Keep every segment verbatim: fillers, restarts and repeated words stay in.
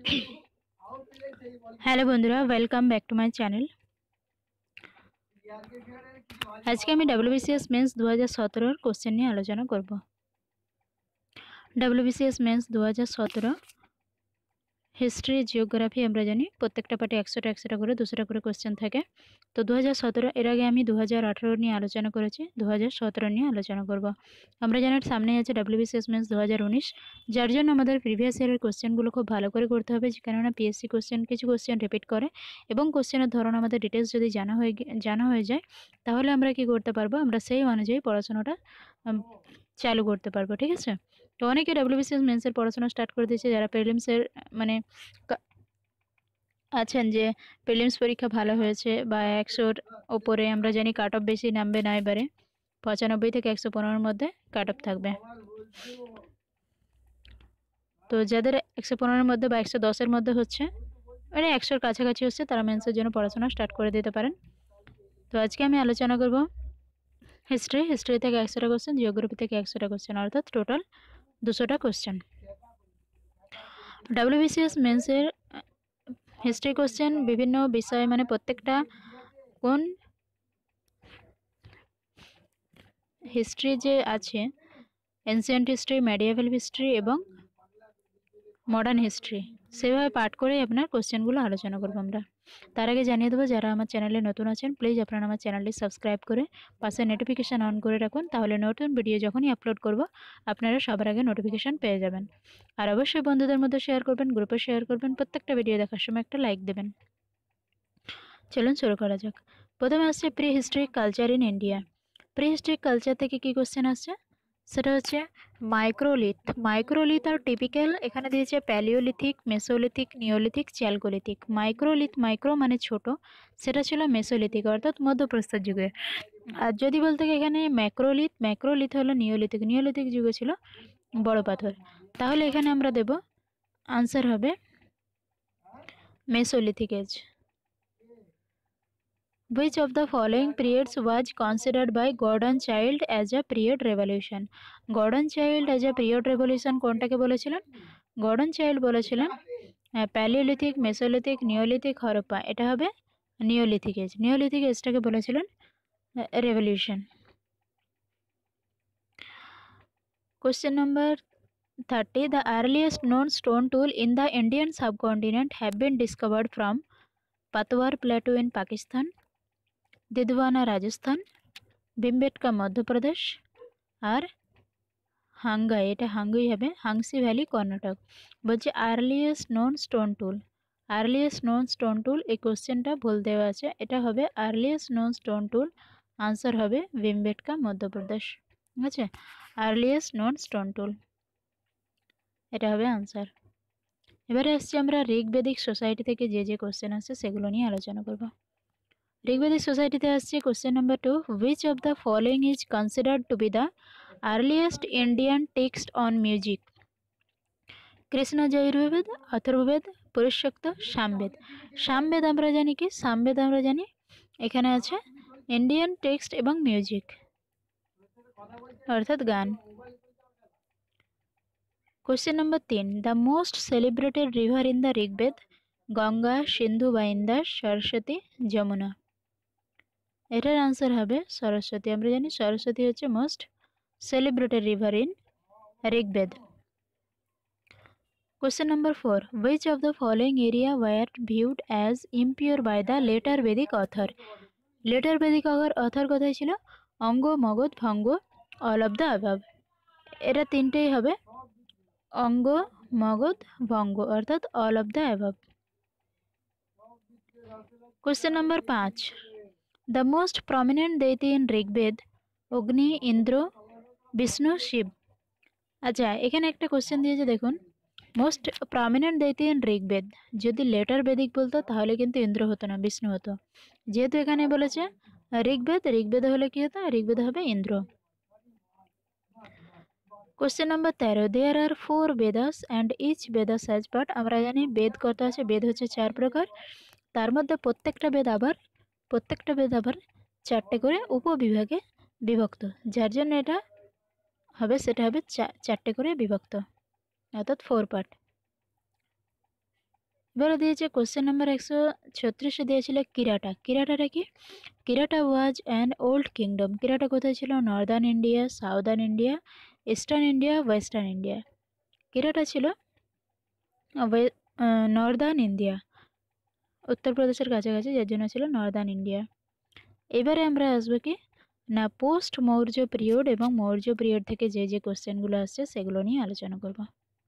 Hello বন্ধুরা, welcome back to my channel. আজকে আমি ডব্লিউবিসিএস মেন্স দু হাজার সতেরোর কোশ্চেন নিয়ে আলোচনা করব। ডব্লিউবিসিএস মেন্স দু হাজার সতেরো হিস্ট্রি, জিওগ্রাফি আমরা জানি প্রত্যেকটা পার্টে একশোটা একশোটা করে দুশোটা করে কোশ্চেন থাকে। তো দু হাজার সতেরো এর আগে আমি দু হাজার আঠেরো নিয়ে আলোচনা করেছি, দু হাজার সতেরো নিয়ে আলোচনা করব। আমরা জানি সামনে আছে ডব্লিউবিসিএস মেন্স দু হাজার উনিশ, যার জন্য আমাদের প্রিভিয়াস ইয়ারের কোশ্চেনগুলো খুব ভালো করে করতে হবে, কেননা পিএসসি কোশ্চেন কিছু কোশ্চেন রিপিট করে এবং কোশ্চেনের ধরন আমাদের ডিটেলস যদি জানা হয়ে জানা হয়ে যায় তাহলে আমরা কি করতে পারবো, আমরা সেই অনুযায়ী পড়াশোনাটা চালু করতে পারবো। ঠিক আছে, তো অনেকে ডব্লিউবিসিএস মেন্সের পড়াশোনা স্টার্ট করে দিয়েছে, যারা প্রিলিমসের মানে আছেন যে প্রিলিমস পরীক্ষা ভালো হয়েছে বা একশোর ওপরে আমরা জানি কাট অফ বেশি নামবে না, এবারে পঁচানব্বই থেকে একশো পনেরোর মধ্যে কাট অফ থাকবে। তো যাদের একশো পনেরোর মধ্যে বা একশো দশের মধ্যে হচ্ছে, মানে একশোর কাছাকাছি হচ্ছে, তারা মেন্সের জন্য পড়াশোনা স্টার্ট করে দিতে পারেন। তো আজকে আমি আলোচনা করব হিস্ট্রি হিস্ট্রি থেকে একশোটা কোশ্চেন, জিওগ্রাফি থেকে একশোটা কোশ্চেন, অর্থাৎ টোটাল দুশোটা কোশ্চেন। ডব্লিউবিসিএস মেন্সের হিস্ট্রি কোশ্চেন বিভিন্ন বিষয়, মানে প্রত্যেকটা কোন হিস্ট্রি যে আছে, এনসিয়েন্ট হিস্ট্রি, মেডিয়েভাল হিস্ট্রি এবং মডার্ন হিস্ট্রি, সেভাবে পাঠ করে আপনার কোশ্চেনগুলো আলোচনা করবো আমরা। তার আগে জানিয়ে দেবো, যারা আমার চ্যানেলে নতুন আছেন প্লিজ আপনারা আমার চ্যানেলটি সাবস্ক্রাইব করে পাশে নোটিফিকেশান অন করে রাখুন, তাহলে নতুন ভিডিও যখনই আপলোড করব আপনারা সবার আগে নোটিফিকেশান পেয়ে যাবেন। আর অবশ্যই বন্ধুদের মধ্যে শেয়ার করবেন, গ্রুপে শেয়ার করবেন, প্রত্যেকটা ভিডিও দেখার সময় একটা লাইক দেবেন। চলুন শুরু করা যাক। প্রথমে আসছে prehistoric culture in India. Prehistoric culture থেকে কি কোশ্চেন আসছে, সেটা হচ্ছে মাইক্রোলিথ। মাইক্রোলিথ আর টিপিক্যাল এখানে দিয়েছে palaeolithic, mesolithic, neolithic, chalcolithic. Microlith, micro মানে ছোট, সেটা ছিল মেসোলিথিক অর্থাৎ মধ্যপ্রস্তর যুগে। আর যদি বলতে এখানে ম্যাক্রোলিথ, ম্যাক্রোলিথ হলো নিওলিথিক, নিওলিথিক যুগে ছিল বড় পাথর। তাহলে এখানে আমরা দেব আনসার হবে mesolithic age. Which of the following periods was considered by Gordon Childe as a period revolution? Gordon Childe as a period revolution কোনটাকে বলেছিলেন? গর্ডন চাইল্ড বলেছিলেন প্যালিওলিথিক, মেসোলিথিক, নিওলিথিক, হরপ্পা। এটা হবে নিওলিথিক এজ। নিওলিথিক এজটাকে বলেছিলেন revolution. Question number thirty, the earliest known stone tool in the Indian subcontinent have been discovered from Patwar plateau in Pakistan, Didwana Rajasthan, Bhimbetka Madhya Pradesh, আর হাঙ্গাই, এটা হাঙ্গুই হবে, হাংসি ভ্যালি কর্ণাটক। বলছে earliest known stone tool. Earliest known stone tool, এই কোশ্চেনটা ভুল দেওয়া আছে, এটা হবে earliest known stone tool, answer হবে ভীমবেটকা মধ্যপ্রদেশ। ঠিক আছে, আর্লিয়েস্ট নোন স্টোন টুল, এটা হবে আনসার। এবারে আসছি আমরা ঋগ্বেদিক সোসাইটি থেকে যে যে কোশ্চেন আছে সেগুলো নিয়ে আলোচনা করব। ঋগ্বেদিক সোসাইটিতে আসছে question number two, which of the following is considered to be the earliest Indian text on music? Krishna Yajurveda, Atharvaveda, Purushukta, Samaveda. Samaveda আমরা জানি কি, সামবেদ আমরা জানি এখানে আছে ইন্ডিয়ান টেক্সট এবং মিউজিক অর্থাৎ গান। কোশ্চেন নাম্বার তিন, the most celebrated river in the Rigveda? Ganga, Sindhu বা ইন্দাস, সরস্বতী, যমুনা। এটার আনসার হবে সরস্বতী। আমরা জানি সরস্বতী হচ্ছে most celebrated river in Rigveda. Question number four, which of the following area were viewed as impure by the later Vedic author? Later Vedic author কোথায় ছিল? অঙ্গ, মগধ, ভঙ্গ, all of the above। এরা তিনটেই হবে অঙ্গ, মগধ, ভঙ্গ অর্থাৎ all of the above। Question number পাঁচ, the most prominent deity in Rigveda? অগ্নি, ইন্দ্র, বিষ্ণু, শিব। আচ্ছা, এখানে একটা কোশ্চেন দিয়েছে দেখুন, most prominent deity in Rigveda, যদি লেটার বেদিক বলতো তাহলে কিন্তু ইন্দ্র হতো না, বিষ্ণু হতো। যেহেতু এখানে বলেছে ঋগ্বেদ, ঋগ্বেদ হলে কি হতো, ঋগ্বেদ হবে ইন্দ্র। কোশ্চেন নাম্বার তেরো, there are four Vedas and each Vedas has part. আমরা জানি বেদ কত আছে, বেদ হচ্ছে চার প্রকার, তার মধ্যে প্রত্যেকটা বেদ আবার প্রত্যেকটা বেদ আবার চারটে করে উপবিভাগে বিভক্ত, যার জন্য এটা হবে সেটা হবে চারটে করে বিভক্ত অর্থাৎ ফোর পার্ট। এবারে দিয়েছে কোশ্চেন নাম্বার একশো ছত্রিশে দিয়েছিল কিরাটা। কিরাটাটা কি? Kirata was an old kingdom. Kirata কোথায় ছিল? Northern India, southern India, eastern India, western India. Kirata ছিল নর্দার্ন ইন্ডিয়া, উত্তরপ্রদেশের কাছাকাছি, যার জন্য ছিল নর্দার্ন ইন্ডিয়া। এবারে আমরা আসবো কি না পোস্ট মৌর্য পিরিয়ড এবং মৌর্য পিরিয়ড থেকে যে যে কোশ্চেনগুলো আসছে সেগুলো নিয়ে আলোচনা করব।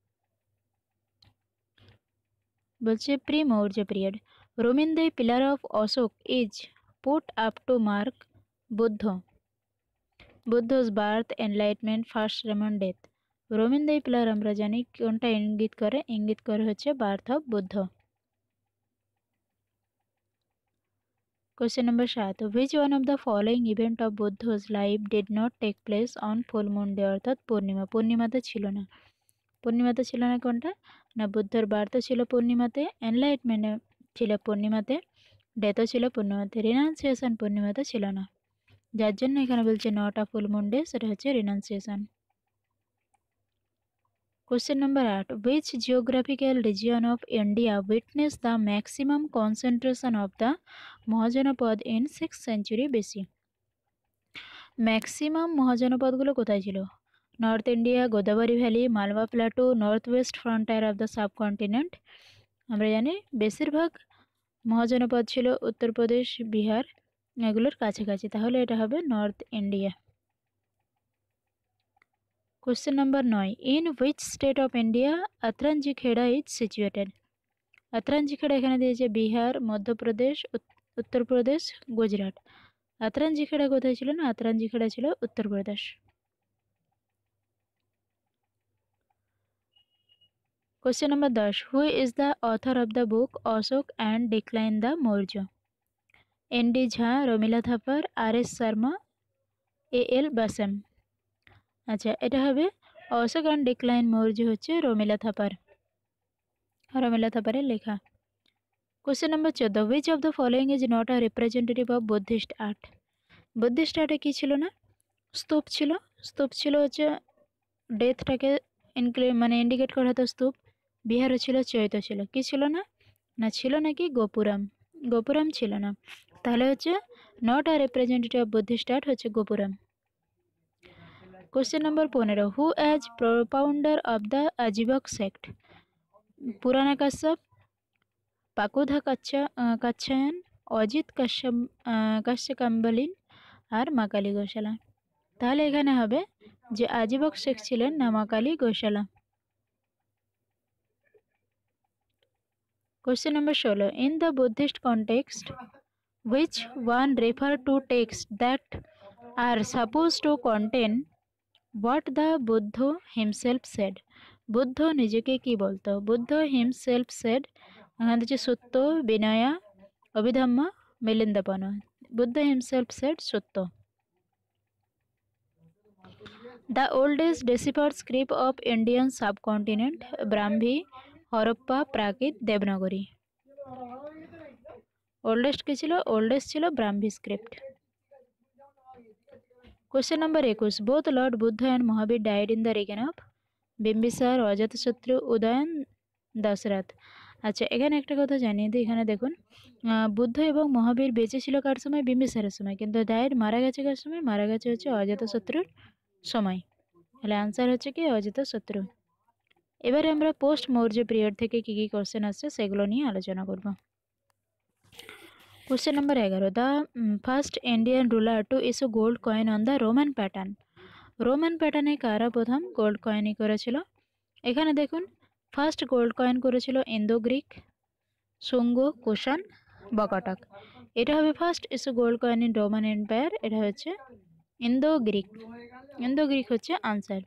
বলছে pre Maurya period. Rummindei pillar of Ashoka is put up to mark Buddha Buddha's birth, enlightenment, first sermon, death. Rummindei pillar আমরা জানি কোনটা ইঙ্গিত করে? ইঙ্গিত করে হচ্ছে birth of Buddha. Question number সাত. Which one of the following event of Buddha's life did not take place on full moon day অর্থাৎ পূর্ণিমা? পূর্ণিমাতে ছিল না। পূর্ণিমাতে ছিল না কোনটা? না বুদ্ধর বার্থ ছিল পূর্ণিমাতে, এনলাইটমেন্ট ছিল পূর্ণিমাতে, ডেথও ছিল পূর্ণিমাতে, রিনাউন্সিয়েশন পূর্ণিমাতে ছিল না, যার জন্য এখানে বলছে not a full moon day, সেটা হচ্ছে renunciation. Question number eight. Which geographical region of India witnessed the maximum concentration of the Mahajanapada in sixth century B C? Maximum মহাজনপদগুলো কোথায় ছিল? North India, Godavari valley, Malwa plateau, north west frontier of the subcontinent. আমরা জানি বেশিরভাগ মহাজনপদ ছিল উত্তরপ্রদেশ, বিহার এগুলোর কাছাকাছি, তাহলে এটা হবে north India. Question number nine. In which state of India Atranjikheda is situated? Atranjikheda এখানে দিয়েছে বিহার, মধ্যপ্রদেশ, উত্তরপ্রদেশ, গুজরাট। Atranjikheda কোথায় ছিল? না Atranjikheda ছিল Uttar Pradesh. Question number ten. Who is the author of the book Ashok and Decline the Maurya? N D Jha, Romila Thapar, R S Sharma, A L Basam। আচ্ছা, এটা হবে Ashok and decline Maurya হচ্ছে রমিলা থাপার, রমিলা থাপারের লেখা। কোশ্চেন নাম্বার চোদ্দ. Which of the following is not a representative of Buddhist art? Buddhist আর্টে কী ছিল না? স্তূপ ছিল। স্তূপ ছিল হচ্ছে ডেথটাকে ইনক্লি মানে ইন্ডিকেট করা হতো স্তূপ। বিহারে ছিল চৈত্য ছিল। কি ছিল না? না ছিল নাকি গোপুরাম, গোপুরাম ছিল না, তাহলে হচ্ছে not a representative of Buddhist art হচ্ছে গোপুরাম। Question number পনেরো. Who as propounder of the Ajivak sect? পুরানা কাশ্যপ, পাকুধা কাচ্চা কাচ্চায়ন, অজিত কাশ্যপ কাশ্যকাম্বলিন আর মাকালী গোশালা। তাহলে এখানে হবে যে আজীবক শেখ ছিলেন না মাকালী গোশালা। Question number ষোলো. In the Buddhist context, which one refer to texts that are supposed to contain what the Buddha himself said? Buddha নিজেকে কি বলতো? বুদ্ধ himself said এখানে হচ্ছে সত্য, বিনয়া, অভিধম্ম, মিলিন্দপন। বুদ্ধ himself said সত্য। The oldest deciphered script of Indian subcontinent, Brahmi, Harappa, Prakrit, Devanagari. Oldest কি ছিল? Oldest ছিল Brahmi script. Question number একুশ. Both lord Buddha and Mahavira died in the reign of Bimbisara, Ajatashatru, Udayin, Dasharatha. আচ্ছা, এখানে একটা কথা জানিয়ে দিই, এখানে দেখুন বুদ্ধ এবং মহাবীর বেঁচে ছিল কার সময়? বিম্বিসারের সময়, কিন্তু ডাইড মারা গেছে কার সময়? মারা গেছে হচ্ছে অজাতশত্রুর সময়। তাহলে আনসার হচ্ছে কি অজাতশত্রু। এবারে আমরা পোস্ট মৌর্য পিরিয়ড থেকে কী কী কোশ্চেন আসছে সেগুলো নিয়ে আলোচনা করব। কোশ্চেন নাম্বার এগারো. The first Indian ruler to issue gold coin on the Roman pattern. Roman প্যাটার্নে কারা প্রথম গোল্ড কয়েনই করেছিল? এখানে দেখুন ফার্স্ট গোল্ড কয়েন করেছিল ইন্দো গ্রিক, শুঙ্গ, কুষাণ, বকাটক। এটা হবে first issue gold coin in Roman empire, এটা হচ্ছে ইন্দো গ্রিক। ইন্দো গ্রিক হচ্ছে আনসার।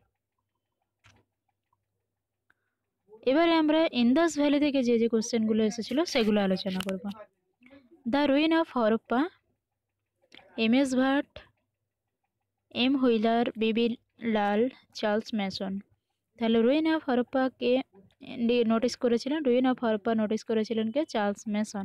এবারে আমরা ইন্দাস ভ্যালি থেকে যে যে কোশ্চেনগুলো এসেছিল সেগুলো আলোচনা করব। The ruin of Harappa, M S Vats, M Wheeler, B B Lal, Charles Masson. তাহলে রুইন অফ হরপ্পাকে নোটিস করেছিলেন, রুইন অফ হরপ্পা নোটিস করেছিলেন কে? Charles Masson.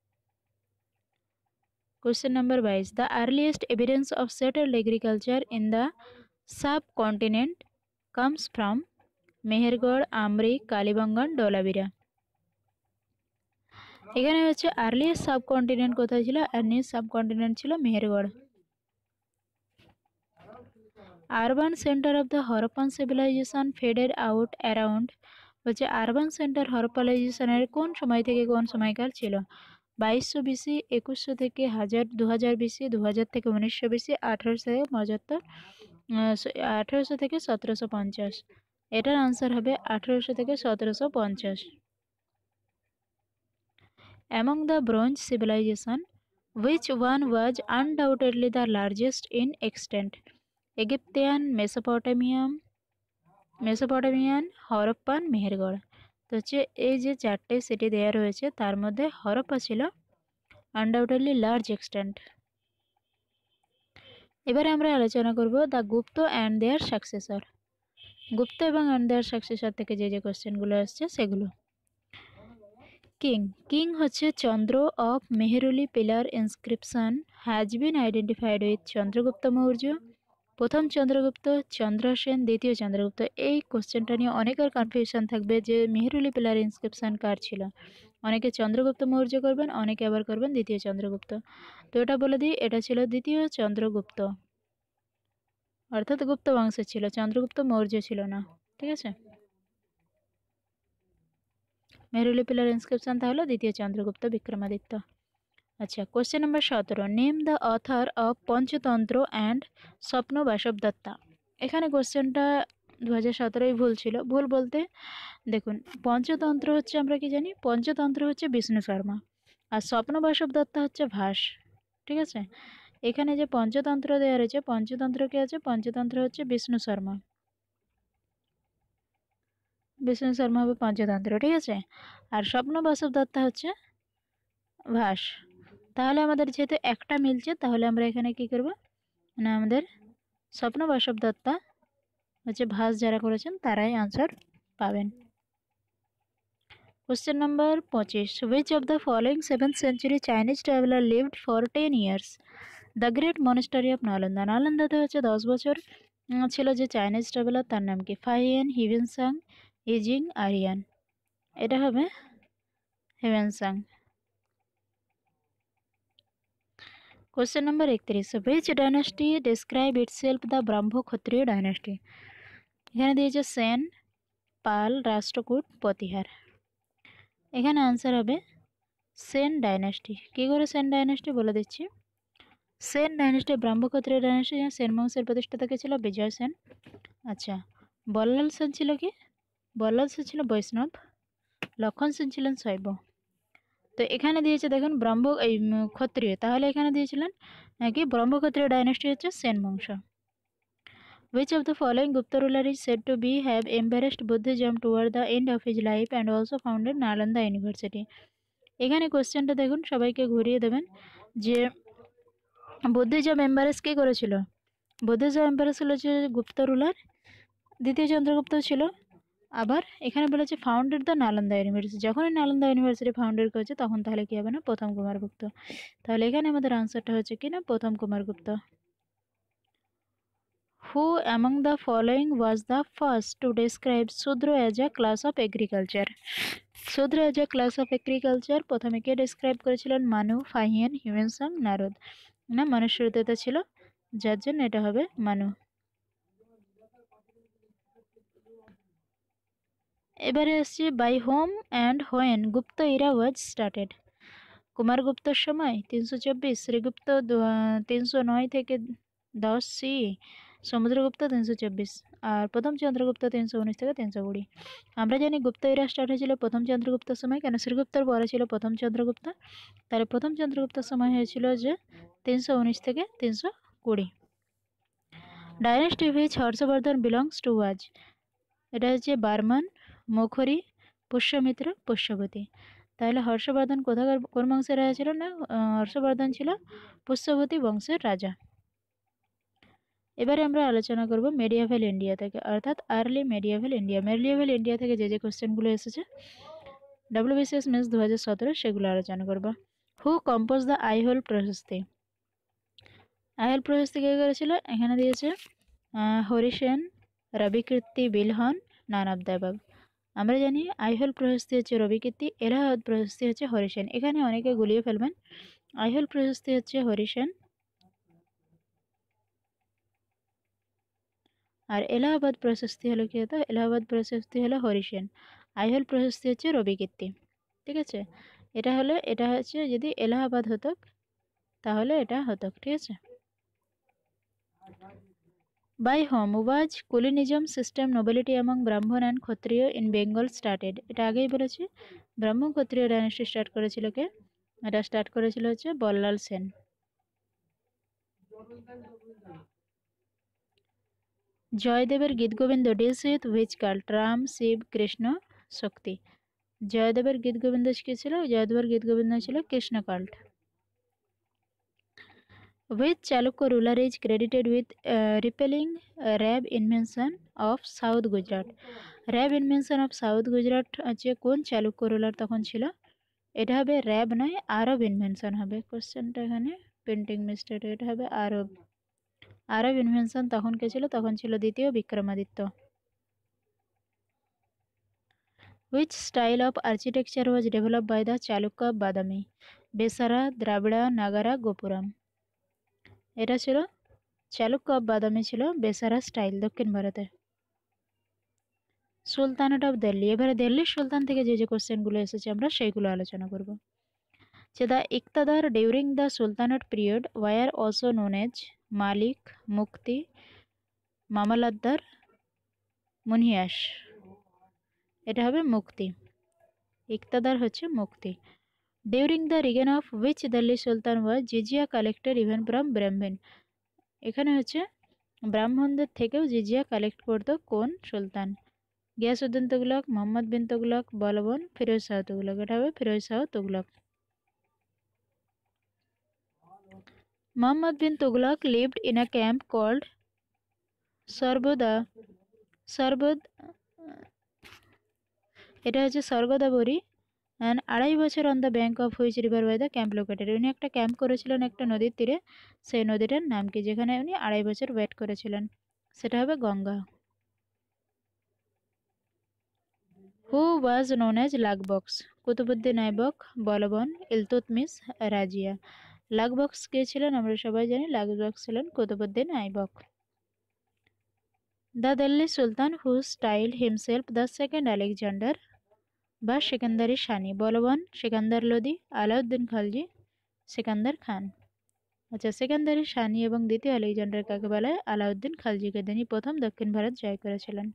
কোশ্চেন নাম্বার বাইশ. The earliest evidence of settled agriculture in the subcontinent comes from Mehrgarh, Amri, Kalibangan, Dholavira. এখানে হচ্ছে earliest subcontinent কোথায় ছিল? আর্লিয়েস্ট সাবকন্টিনেন্ট ছিল Mehrgarh. Urban centre of the Harappan civilisation faded out around হচ্ছে আরবান সেন্টার হরপ্পালাইজেশনের কোন সময় থেকে কোন সময়কাল ছিল? বাইশশো বিসি, একুশশো থেকে হাজার দু হাজার বিসি, দু হাজার থেকে উনিশশো বিসি, আঠারোশো থেকে পঁচাত্তর আঠারোশো থেকে সতেরোশো পঞ্চাশ। এটার আনসার হবে আঠারোশো থেকে সতেরোশো পঞ্চাশ। Among the Bronze civilization, which one was undoubtedly the largest in extent? Egyptian, Mesopotamian, Mesopotamian, Harappan, Mehrgarh. তো হচ্ছে এই যে চারটে সিটি দেওয়া রয়েছে তার মধ্যে হরপ্পা ছিল আনডাউটেডলি লার্জ এক্সটেন্ট। এবারে আমরা আলোচনা করব the Gupta and their successor. Gupta এবং অ্যান্ড দেয়ার সাকসেসর থেকে যে যে কোশ্চেনগুলো আসছে সেগুলো। কিং কিং হচ্ছে Chandra of Mehrauli pillar inscription has been identified with Chandragupta Maurya. প্রথম চন্দ্রগুপ্ত, চন্দ্রসেন, দ্বিতীয় চন্দ্রগুপ্ত। এই কোশ্চেনটা নিয়ে অনেকের কনফিউশন থাকবে যে মেহেরুলি পিলার ইনস্ক্রিপশন কার ছিল। অনেকে চন্দ্রগুপ্ত মৌর্য করবেন, অনেকে আবার করবেন দ্বিতীয় চন্দ্রগুপ্ত। তো এটা বলে দিই, এটা ছিল দ্বিতীয় চন্দ্রগুপ্ত, অর্থাৎ গুপ্ত বংশের ছিল, চন্দ্রগুপ্ত মৌর্য ছিল না। ঠিক আছে, মেহেরুলি পিলার ইনস্ক্রিপশন তাহলে দ্বিতীয় চন্দ্রগুপ্ত বিক্রমাদিত্য। আচ্ছা, কোশ্চেন নাম্বার সতেরো, name the author of Panchatantra and স্বপ্ন বাসব দত্তা। এখানে কোশ্চেনটা দু হাজার সতেরোই ভুল ছিল। ভুল বলতে দেখুন, পঞ্চতন্ত্র হচ্ছে আমরা কি জানি, পঞ্চতন্ত্র হচ্ছে বিষ্ণু শর্মা, আর স্বপ্ন বাসব দত্তা হচ্ছে ভাস। ঠিক আছে, এখানে যে পঞ্চতন্ত্র দেওয়া রয়েছে, পঞ্চতন্ত্র কে আছে? পঞ্চতন্ত্র হচ্ছে বিষ্ণু শর্মা, বিষ্ণু শর্মা হবে পঞ্চতন্ত্র। ঠিক আছে, আর স্বপ্ন বাসব দত্তা হচ্ছে ভাস। তাহলে আমাদের যেহেতু একটা মিলছে, তাহলে আমরা এখানে কি করব না, আমাদের স্বপ্ন বাসব দত্তা হচ্ছে ভাস যারা করেছেন তারাই আনসার পাবেন। কোশ্চেন নাম্বার পঁচিশ, which of the following seventh century Chinese traveller lived for ten years the great monastery of Nalanda. নালন্দাতে হচ্ছে দশ বছর ছিল যে চাইনিজ ট্রাভেলার, তার নাম কি? ফাইয়েন, হিভেনসাং, ইজিং, আরিয়ান। এটা হবে হিভেনসাং। Question number একত্রিশ, which dynasty describe itself the ব্রাহ্ম ক্ষত্রিয় ডাইনাস্টি? এখানে দিয়েছে সেন, পাল, রাষ্ট্রকূট, প্রতিহার। এখানে আনসার হবে সেন ডাইনাস্টি। কী করে সেন ডাইনাস্টি বলে দিচ্ছি। সেন ডাইনাস্টি ব্রাহ্ম ক্ষত্রিয় ডাইনাস্টি, সেন বংশের প্রতিষ্ঠাতা কে ছিল? বিজয় সেন। আচ্ছা, বল্লাল সেন ছিল কি? বল্লাল সেন ছিল বৈষ্ণব, লক্ষণ সেন ছিলেন শৈব। তো এখানে দিয়েছে দেখুন ব্রহ্ম এই ক্ষত্রিয়, তাহলে এখানে দিয়েছিলেন কি ব্রহ্ম ক্ষত্রিয় ডাইনাস্টি হচ্ছে সেন বংশ। Which of the following Gupta ruler is said to be have embraced Buddhism toward the end of his life and also founded Nalanda University? এখানে কোশ্চেনটা দেখুন, সবাইকে ঘুরিয়ে দেবেন যে বুদ্ধিজম এম্বারেস কে করেছিল? বুদ্ধিজম এম্বারেস হলো যে গুপ্ত রুলার, দ্বিতীয় চন্দ্রগুপ্ত ছিল। আবার এখানে বলেছে ফাউন্ডেড দ্য নালন্দা ইউনিভার্সিটি, যখনই নালন্দা ইউনিভার্সিটি ফাউন্ডেড করেছে তখন তাহলে কি হবে না, প্রথম কুমারগুপ্ত। তাহলে এখানে আমাদের আনসারটা হচ্ছে কি না, প্রথম Kumaragupta. Who among the following was the first to describe Sudra as a class of agriculture? Sudra as a class of agriculture প্রথমে কে ডেসক্রাইব করেছিলেন? মানু, ফাহিয়ান, হিউয়েনসাং, নারদ। না, মনুষ্যদেবতা ছিল, যার জন্য এটা হবে মানু। এবারে আসছে by whom and when Gupta era was started. কুমারগুপ্তর সময় তিনশো চব্বিশ, শ্রীগুপ্ত তিনশো নয় থেকে দশ সি, সমুদ্রগুপ্ত তিনশো চব্বিশ, আর প্রথম চন্দ্রগুপ্ত তিনশো উনিশ থেকে তিনশো কুড়ি। আমরা জানি গুপ্ত ইরা স্টার্ট হয়েছিল প্রথম চন্দ্রগুপ্তর সময়, কেন শ্রীগুপ্তর পরে ছিল প্রথম চন্দ্রগুপ্ত, তাহলে প্রথম চন্দ্রগুপ্তর সময় হয়েছিল যে তিনশো উনিশ থেকে তিনশো কুড়ি। Dynasty which Harshavardhana belongs to was, এটা হচ্ছে বার্মান, মুখরি, পুষ্যমিত্র, পুষ্যবতী। তাহলে হর্ষবর্ধন কোথাকার কোন বংশের রাজা ছিল না, হর্ষবর্ধন ছিল পুষ্যবতী বংশের রাজা। এবারে আমরা আলোচনা করব মেডিয়াভেল ইন্ডিয়া থেকে, অর্থাৎ early medieval India. Medieval India থেকে যে যে কোশ্চেনগুলো এসেছে ডাব্লিউবিসিএস মেন্স দু হাজার সতেরো সেগুলো আলোচনা করব। Who compose the Aihole Prashasti? Aihole Prashasti কে করেছিল? এখানে দিয়েছে Harisena, Ravikirti, Bilhana, none of the above. আমরা জানি আইহোল প্রশস্তি হচ্ছে রবি কীর্তি, এলাহাবাদ প্রশস্তি হচ্ছে হরিসেন। এখানে অনেকে গুলিয়ে ফেলবেন। আইহোল প্রশস্তি হচ্ছে হরিসেন আর এলাহাবাদ প্রশস্তি হলো কি হতো, এলাহাবাদ প্রশস্তি হলো হরিসেন, আইহোল প্রশস্তি হচ্ছে রবি কীর্তি। ঠিক আছে, এটা হলো এটা হচ্ছে যদি এলাহাবাদ হতো তাহলে এটা হতো। ঠিক আছে, by whom was Kulinism system nobility among Brahman and Kshatriya in Bengal started? এটা আগেই বলেছি, ব্রাহ্ম ক্ষত্রিয় ডাইনেস্টি স্টার্ট করেছিল কে? এটা স্টার্ট করেছিল হচ্ছে বল্লাল সেন। জয়দেবের Gitagovinda deals with which cult? Ram, Shiva, Krishna, Shakti. জয়দেবের গীতগোবিন্দ কি ছিল? জয়দেবের গীতগোবিন্দ ছিল Krishna cult. Which Chalukya ruler is credited with uh, repelling uh, rab invention of South Gujarat? rab invention of South Gujarat আছে কোন চালুক্য রুলার তখন ছিল? এটা হবে র্যাব নয়, আরব ইনভেনশন হবে। কোশ্চেনটা এখানে প্রিন্টিং মিস্টেক, এটা হবে আরব। আরব ইনভেনশন তখন কে ছিল? তখন ছিল দ্বিতীয় Vikramaditya. Which style of architecture was developed by the Chalukya Badami? বেসারা, দ্রাবিড়া, Nagara, gopuram. এটা ছিল চালুক্য বাদামি, ছিল বেসারা স্টাইল দক্ষিণ ভারতে। সুলতানেট অফ দিল্লি, এবারে দিল্লির সুলতান থেকে যে যে কোশ্চেনগুলো এসেছে আমরা সেইগুলো আলোচনা করব। যে the iqtadar during the sultanate period were also known as malik, muqti, mamlatdar, munias. এটা হবে মুক্তি, ইকতাদার হচ্ছে muqti. During the reign of which Delhi sultan was jizya collected even from ব্রাহ্মণ? এখানে হচ্ছে ব্রাহ্মণদের থেকেও জিজিয়া কালেক্ট করতো কোন সুলতান? গিয়াসউদ্দিন তুগলক, মোহাম্মদ বিন তুগলক, বলবন, ফিরোজ শাহ তুগলক। এটা হবে Firoz Shah Tughlaq. Muhammad bin Tughlaq lived in a camp called Sargoda. Sargod এটা হচ্ছে স্বর্গদাবরী অ্যান্ড আড়াই বছর on the bank of which river why the camp located? উনি একটা ক্যাম্প করেছিলেন একটা নদীর তীরে, সেই নদীটার নাম কি যেখানে উনি আড়াই বছর ওয়েট করেছিলেন? সেটা হবে Ganga. Who was known as Lakhbakhsh? Qutbuddin Aibak, Balban, Iltutmish, Razia. Lakhbakhsh কে ছিলেন? আমরা সবাই জানি লাকবক্স ছিলেন Qutbuddin Aibak. The Delhi sultan who styled himself the second Alexander বা সেকেন্দারি শানি? বলবন, সেকান্দার লোদি, আলাউদ্দিন খালজি, সেকান্দার খান। আচ্ছা, সেকেন্দারি শানি এবং দ্বিতীয় আলেকজান্ডার কাকে বলে? আলাউদ্দিন খালজিকে। তিনি প্রথম দক্ষিণ ভারত জয় করেছিলেন।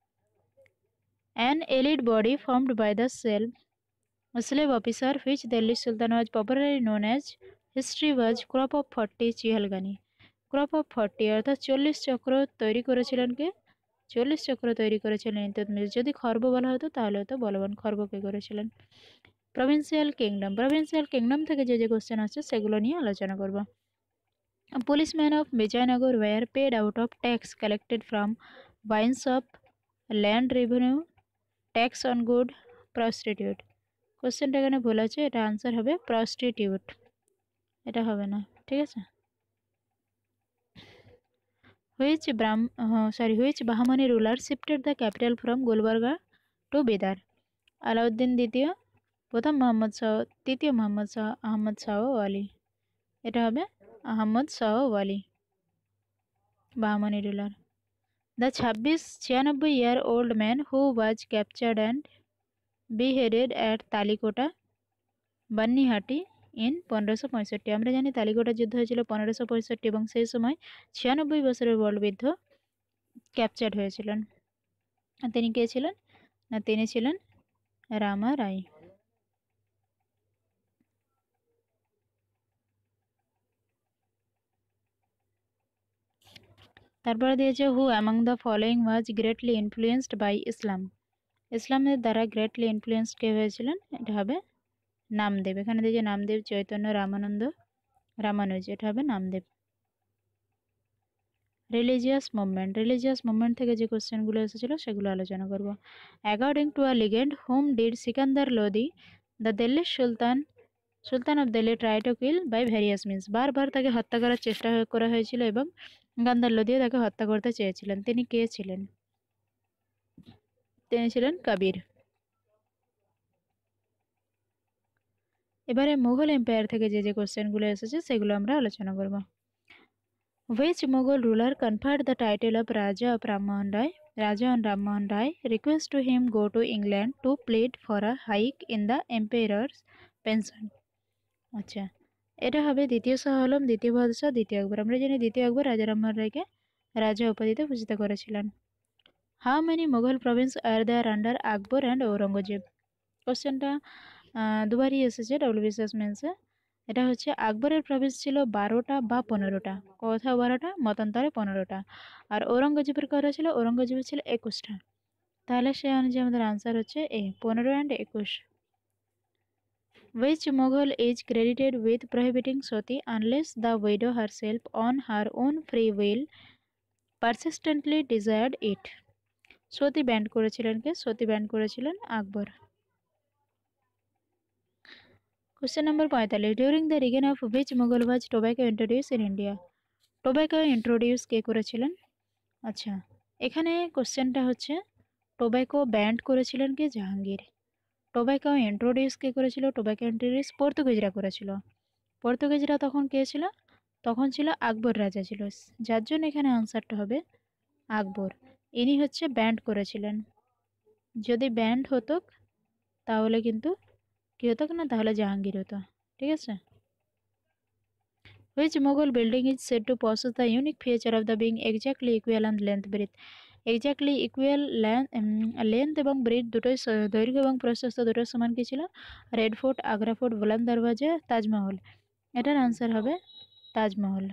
An elite body formed by the self slave officer which Delhi Sultan was popularly known as history was crop of forty Chihalgani. Crop of forty অর্থাৎ চল্লিশ চক্র তৈরি করেছিলেন কে? চল্লিশ চক্র তৈরি করেছিলেন ইলতুৎমিশ। যদি খর্ব বলা হতো তাহলে হতো বলবন। খর্বকে করেছিলেন। প্রভিন্সিয়াল কিংডম, প্রভিন্সিয়াল কিংডম থেকে যে যে কোশ্চেন আসছে সেগুলো নিয়ে আলোচনা করব। Policeman of Vijayanagar were paid out of tax collected from fines of land revenue, tax on good, prostitute. কোশ্চেনটা এখানে ভুল আছে, এটা আনসার হবে প্রস্টিটিউট, এটা হবে না। ঠিক আছে, হুইচ ব্রাহ্ম sorry which Bahmani ruler shifted the capital from Gulbarga to Bidar? Alauddin দ্বিতীয়, প্রথম মোহাম্মদ শাহ, তৃতীয় মোহাম্মদ শাহ, আহমদ শাহ ওয়ালি। এটা হবে আহমদ শাহ ওয়ালি, বাহমানি রুলার। দ্য ছাব্বিশ ছিয়ানব্বই year old man who was captured and beheaded at Talikota, Bannihatti in পনেরোশো পঁয়ষট্টি। আমরা জানি তালিকোটা যুদ্ধ হয়েছিল পনেরোশো পঁয়ষট্টি এবং সেই সময় ছিয়ানব্বই বছরের বলবৃদ্ধ ক্যাপচার্ড হয়েছিলেন। তিনি কে ছিলেন? না তিনি ছিলেন রামা রায়। তারপরে দিয়েছে who among the following was greatly influenced by Islam? ইসলামের দ্বারা গ্রেটলি ইনফ্লুয়েন্সড কে হয়েছিলেন? এটা হবে নামদেব। এখানে দিয়েছে নামদেব, চৈতন্য, রামানন্দ, রামানুজ। এটা হবে Namdev. Religious movement, religious movement থেকে যে কোশ্চেনগুলো এসেছিল সেগুলো আলোচনা করব। According to a legend whom did Sikandar Lodi the Delhi sultan sultan of Delhi try to kill by various means? বারবার তাকে হত্যা করার চেষ্টা করা হয়েছিল এবং গান্ধার লোদিও তাকে হত্যা করতে চেয়েছিলেন। তিনি কে ছিলেন? তিনি ছিলেন কবির। এবারে মুঘল এম্পায়ার থেকে যে যে কোশ্চেনগুলো এসেছে সেগুলো আমরা আলোচনা করব। Which Mughal ruler conferred the title of Raja of Rammohn Rai? Raja on Rammohn Rai request to him go to England to plead for a hike in the emperor's pension. আচ্ছা, এটা হবে দ্বিতীয় শাহ আলম, দ্বিতীয় বাদশাহ, দ্বিতীয় আকবর। আমরা জানি দ্বিতীয় আকবর রাজা রামমোহন রায়কে রাজা উপাধিতে ভূষিত করেছিলেন। How many Mughal province are there under Akbar and Aurangzeb? কোশ্চেনটা দুবারই এসেছে ডব্লিউবিসিএস মেন্সে। এটা হচ্ছে আকবরের প্রভিন্স ছিল বারোটা বা পনেরোটা, কোথাও বারোটা, মতান্তরে পনেরোটা। আর ঔরঙ্গজেবের করা ছিল, ঔরঙ্গজেবের ছিল একুশটা। তাহলে সে অনুযায়ী আমাদের আনসার হচ্ছে এ, পনেরো অ্যান্ড একুশ। Which Mughal is credited with prohibiting sati unless the widow herself on her own free will persistently desired it? Sati banned করেছিলেন কে? সতী ব্যান্ড করেছিলেন আকবর। Question number পঁয়তাল্লিশ. During the reign of which Mughal was tobacco introduced in India? Tobacco introduce কে করেছিলেন? আচ্ছা, এখানে কোশ্চেনটা হচ্ছে টোব্যাকো ব্যান্ড করেছিলেন কে? জাহাঙ্গীর। টোব্যাকো ইন্ট্রোডিউস কে করেছিল? টোব্যাকো ইন্ট্রোডিউস পর্তুগিজরা করেছিল। পর্তুগিজরা তখন কে ছিল? তখন ছিল আকবর রাজা ছিল, যার জন্য এখানে আনসারটা হবে আকবর। ইনি হচ্ছে ব্যান্ড করেছিলেন। যদি ব্যান্ড হতো তাহলে কিন্তু কি হতো না, তাহলে জাহাঙ্গীর হতো। ঠিক আছে। Which Mughal building is said to possess the unique feature of the being exactly equal and length breadth? Exactly equal length length এবং ব্রেথ দুটোই দৈর্ঘ্য এবং প্রস্থ দুটোই সমান কি ছিল? Red fort, Agra fort, Buland Darwaza, Taj Mahal. এটার আনসার হবে Taj Mahal.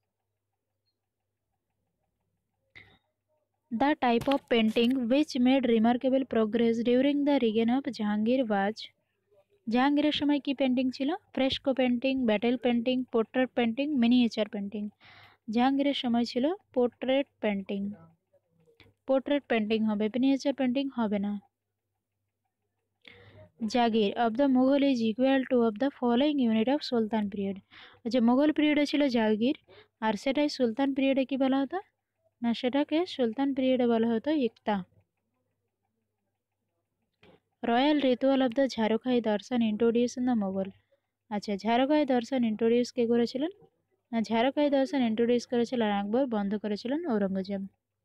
The type of painting which made remarkable progress during the reign of Jahangir was? জাহাঙ্গীরের সময় কি পেন্টিং ছিল? Fresco painting, battle painting, portrait painting, miniature painting. জাহাঙ্গীরের সময় ছিল পোর্ট্রেট পেন্টিং। পোর্ট্রেট পেন্টিং হবে, মিনিয়েচার পেন্টিং হবে না। Jagir of the Mughal is equal to of the following unit of sultan period. যে মুঘল পিরিয়ডে ছিল জাগির, আর সেটাই সুলতান পিরিয়ডে কি বলা হতো না, সেটাকে সুলতান পিরিয়ডে বলা হতো iqta. Royal ritual of the jharokha darshan introduce in the Mughal. আচ্ছা, ঝারখাই দর্শন ইন্ট্রোডিউস কে করেছিলেন না? ঝারখাই দর্শন ইন্ট্রোডিউস করেছিলেন আকবর, বন্ধ করেছিলেন Aurangzeb.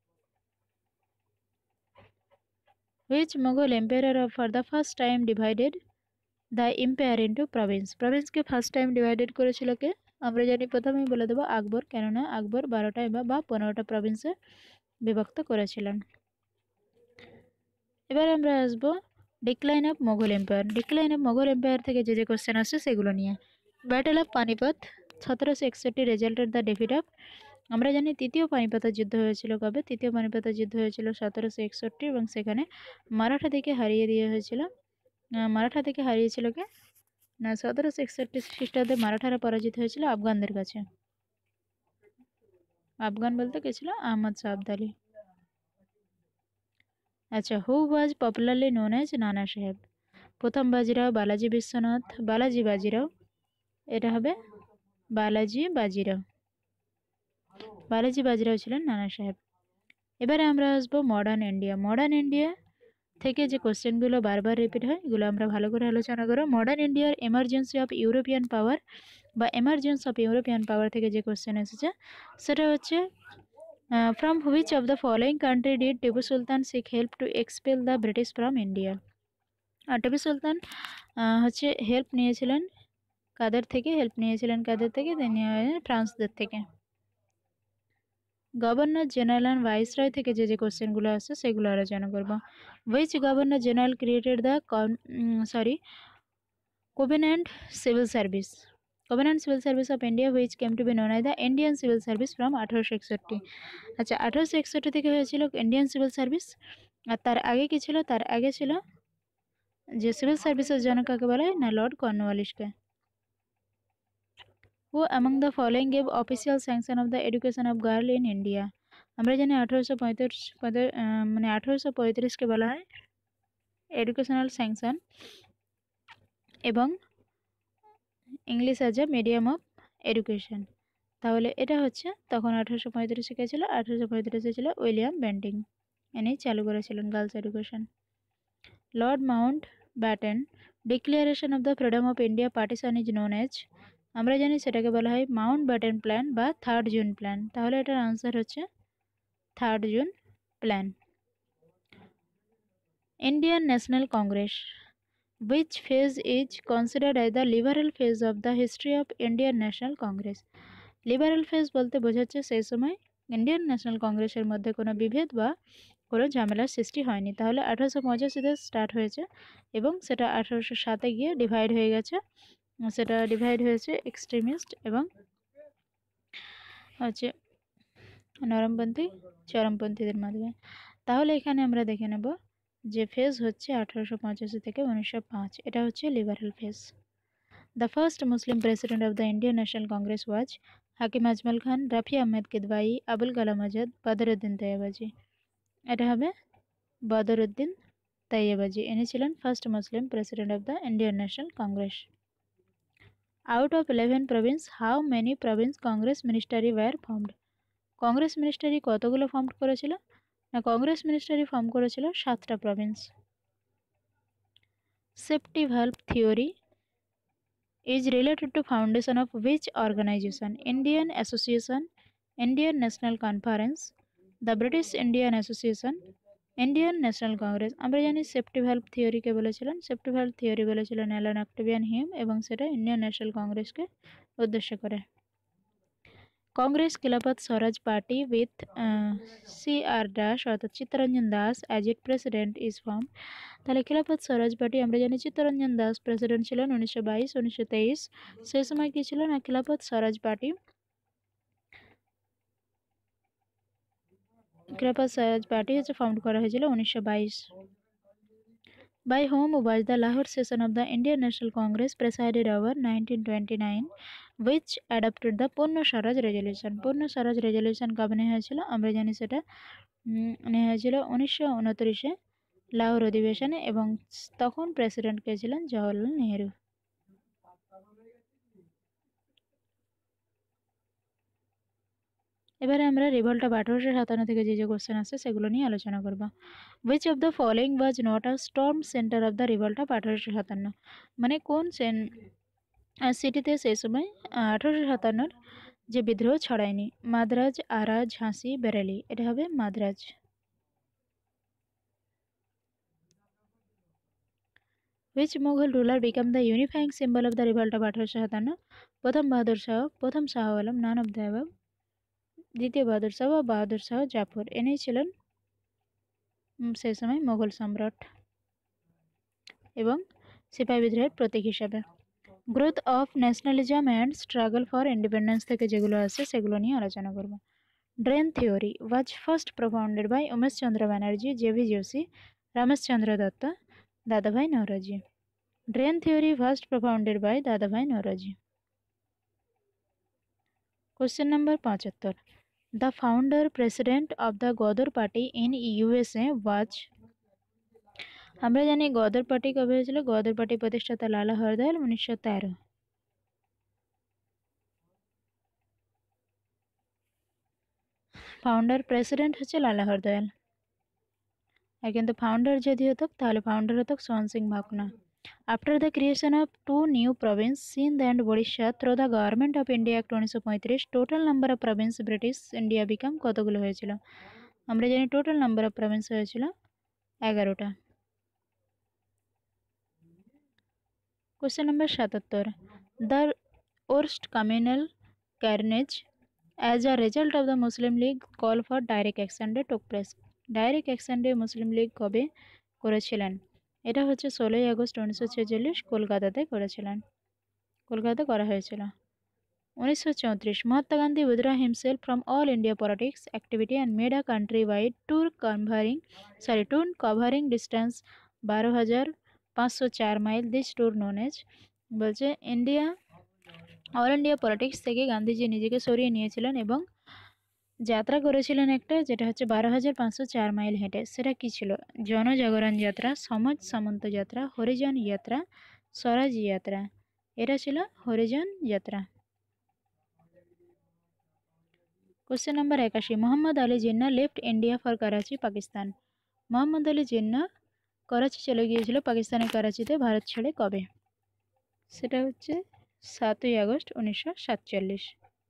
Which Mughal emperor for the first time divided the empire into province? province কে ফার্স্ট টাইম ডিভাইডেড করেছিল কে? আমরা জানি, প্রথমেই বলে দেবো আকবর, কেননা আকবর বারোটা বা পনেরোটা প্রভিন্সে বিভক্ত করেছিলেন। এবার আমরা আসবো decline of Mughal empire. Decline of Mughal empire থেকে যে যে কোশ্চেন আসছে সেগুলো নিয়ে। ব্যাটেল অফ পানিপথ সতেরোশো একষট্টি রেজাল্টেড দ্য ডেফিট অফ। আমরা জানি তৃতীয় পানিপথের যুদ্ধ হয়েছিল কবে? তৃতীয় পানিপথের যুদ্ধ হয়েছিল সতেরোশো একষট্টি এবং সেখানে মারাঠা থেকে হারিয়ে দিয়ে হয়েছিল। মারাঠা থেকে হারিয়েছিল কে না? সতেরোশো একষট্টি খ্রিস্টাব্দে মারাঠারা পরাজিত হয়েছিল আফগানদের কাছে। আফগান বলতে কে ছিল? আহমদ শাহ আবদালি। আচ্ছা, who was popularly known as Nana Sahib? প্রথম বাজিরাও, বালাজি বিশ্বনাথ, বালাজি বাজিরাও। এটা হবে বালাজি বাজিরাও। বালাজি বাজিরাও ছিলেন নানা সাহেব। এবারে আমরা আসবো মডার্ন ইন্ডিয়া। মডার্ন ইন্ডিয়া থেকে যে কোশ্চেনগুলো বারবার রিপিট হয় এগুলো আমরা ভালো করে আলোচনা করব। মডার্ন ইন্ডিয়ার এমার্জেন্সি অফ ইউরোপিয়ান পাওয়ার বা এমার্জেন্স অফ ইউরোপিয়ান পাওয়ার থেকে যে কোশ্চেন এসেছে সেটা হচ্ছে from which of the following country did Tipu Sultan seek help to expel the British from India? আর টিপু সুলতান হচ্ছে হেল্প নিয়েছিলেন কাদের থেকে? হেল্প নিয়েছিলেন কাদের থেকে? তিনি ফ্রান্সদের থেকে। গভর্নর জেনারেল অ্যান্ড ভাইসরয় থেকে যে যে কোশ্চেনগুলো আসছে সেগুলো আলোচনা করব। Which governor general created the sorry covenant civil service? Covenant civil service of India which came to be known as the Indian civil service from আঠারোশো একষট্টি। আচ্ছা, আঠারোশো একষট্টি থেকে হয়েছিল ইন্ডিয়ান সিভিল সার্ভিস। আর তার আগে কি ছিল? তার আগে ছিল যে সিভিল সার্ভিসের জনক কাকে বলা হয় না? লর্ড কর্নওয়ালিসকে। Who among the following gave official sanction of the education of girl in India? আমরা জানি আঠারোশো পঁয়ত্রিশ মানে আঠারোশো পঁয়ত্রিশকে বলা হয় এডুকেশনাল স্যাংশন এবং English as a medium of education. তাহলে এটা হচ্ছে তখন আঠারোশো পঁয়ত্রিশে কে ছিল? আঠারোশো পঁয়ত্রিশে ছিল উইলিয়াম বেন্টিং। ইনি চালু করেছিলেন girls education. Lord Mountbatten declaration of the freedom of India partition is known as, আমরা জানি সেটাকে বলা হয় মাউন্ট ব্যাটেন প্ল্যান বা থার্ড জুন প্ল্যান। তাহলে এটার আনসার হচ্ছে third June plan. Indian national Congress, which phase is considered as the liberal phase of the history of Indian National Congress? Liberal phase বলতে বোঝাচ্ছে সেই সময় ইন্ডিয়ান ন্যাশনাল কংগ্রেসের মধ্যে কোনো বিভেদ বা কোনো ঝামেলার সৃষ্টি হয়নি। তাহলে আঠারোশো পঁচাশিতে স্টার্ট হয়েছে এবং সেটা আঠারোশো সাতে গিয়ে ডিভাইড হয়ে গেছে, সেটা ডিভাইড হয়েছে এক্সট্রিমিস্ট এবং হচ্ছে নরমপন্থী চরমপন্থীদের মাধ্যমে। তাহলে এখানে আমরা দেখে নেব যে ফেজ হচ্ছে আঠারোশো পঁচাশি থেকে উনিশশো পাঁচ, এটা হচ্ছে liberal phase. The first Muslim president of the Indian national Congress was Hakim Ajmal Khan, Rafi Ahmed Kidwai, Abul Kalam Azad, Badruddin Tyabji. এটা হবে বদরুদ্দিন তৈয়বাজি, ইনি ছিলেন first Muslim president of the Indian national Congress. Out of eleven province how many province Congress ministry were formed? Congress ministry কতগুলো form করেছিল না, Congress ministry form করেছিল সাতটা province. Safety valve theory is related to foundation of which organization? Indian Association, Indian National Conference, the British Indian Association, Indian National Congress। আমরা জানি safety valve থিওরিকে বলেছিলেন, safety valve theory বলেছিলেন Allan Octavian Hume এবং সেটা Indian national কংগ্রেসকে উদ্দেশ্য করে। Congress Khilafat Swaraj party with C R Das অর্থাৎ Chittaranjan Das as it president is form. তাহলে খিলাফত স্বরাজ পার্টি আমরা জানি চিত্তরঞ্জন দাস প্রেসিডেন্ট ছিলেন উনিশশো বাইশ উনিশশো তেইশ, সেই সময় কি ছিল না খিলাফত স্বরাজ পার্টি, খিলাফত স্বরাজ পার্টি হচ্ছে ফর্ম করা হয়েছিল উনিশশো বাইশ। By whom was the Lahore session of the Indian National Congress presided over nineteen twenty-nine, which adopted the Purna Swaraj Resolution? Purna Swaraj Resolution কবে নেওয়া হয়েছিল? আমরা জানি সেটা নেওয়া হয়েছিল উনিশশো উনত্রিশে লাহোর অধিবেশনে এবং তখন প্রেসিডেন্ট কে ছিলেন জওহরলাল নেহেরু। এবারে আমরা রিভল্ট অফ আঠারোশো সাতান্ন থেকে যে যে কোশ্চেন আসছে সেগুলো নিয়ে আলোচনা করব। Which of the following was not a storm centre of the revolt of আঠারোশো সাতান্ন? মানে কোন সিটিতে সেই সময় আঠারোশো সাতান্নর যে বিদ্রোহ ছড়ায়নি? মাদ্রাজ, আরা, ঝাঁসি, বেরেলি। এটা হবে Madras. Which Mughal ruler became the unifying symbol of the revolt of আঠারোশো সাতান্ন? প্রথম বাহাদুর শাহ, প্রথম Shah Alam, none of the above, দ্বিতীয় বাহাদুর শাহ বা বাহাদুর শাহ জাফর, এনেই ছিলেন সেই সময় মোগল সম্রাট এবং সিপাহী বিদ্রোহের প্রতীক হিসাবে। Growth of nationalism and struggle for independence থেকে যেগুলো আছে সেগুলো নিয়ে আলোচনা করব। Drain theory was first propounded by Umesh Chandra Banerjee, J V Joshi, Romesh Chandra Dutt, Dadabhai Naoroji. Drain theory first propounded by Dadabhai Naoroji. Question number পঁচাত্তর। The founder president of the Ghadar party in USA was? আমরা জানি গদর পার্টি কবে হয়েছিল? গদর পার্টি প্রতিষ্ঠাতা লালা হরদয়াল উনিশশো তেরো। ফাউন্ডার প্রেসিডেন্ট হচ্ছে লালা হরদয়াল, আর কিন্তু ফাউন্ডার যদি হতো তাহলে ফাউন্ডার হতো Sohan Singh Bhakna. After the creation of two new province Sindh and Odisha through the government of India act উনিশশো পঁয়ত্রিশ, total number of province British India became কতগুলো হয়েছিল? আমরা জানি টোটাল নাম্বার অফ প্রভিন্স হয়েছিল এগারোটা। কোশ্চেন নাম্বার সাতাত্তর। The worst communal carnage as a result of the Muslim League call for direct action day took place. Direct action day Muslim league কবে করেছিলেন? এটা হচ্ছে ষোলোই আগস্ট উনিশশো ছেচল্লিশ কলকাতাতে করেছিলেন, কলকাতাতে করা হয়েছিল। উনিশশো চৌত্রিশ Mahatma Gandhi withdrew himself from all India politics activity and made a country-wide tour covering sorry tour covering distance বারো হাজার পাঁচশো চার mile. This tour known as বলছে ইন্ডিয়া অল ইন্ডিয়া পলিটিক্স থেকে গান্ধীজি নিজেকে সরিয়ে নিয়েছিলেন এবং যাত্রা করেছিলেন একটা, যেটা হচ্ছে বারো হাজার পাঁচশো চার মাইল হেঁটে। সেটা কি ছিল? জনজাগরণ যাত্রা, সমাজ সামন্ত যাত্রা, হরিজন যাত্রা, স্বরাজ যাত্রা। এটা ছিল হরিজন যাত্রা। কোশ্চেন নাম্বার একাশি। Mohammad Ali Jinnah left India for Karachi, Pakistan. Mohammad Ali Jinnah Karachi চলে গিয়েছিল পাকিস্তানের করাচিতে ভারত ছেড়ে কবে? সেটা হচ্ছে সাতই আগস্ট উনিশশো সাতচল্লিশ।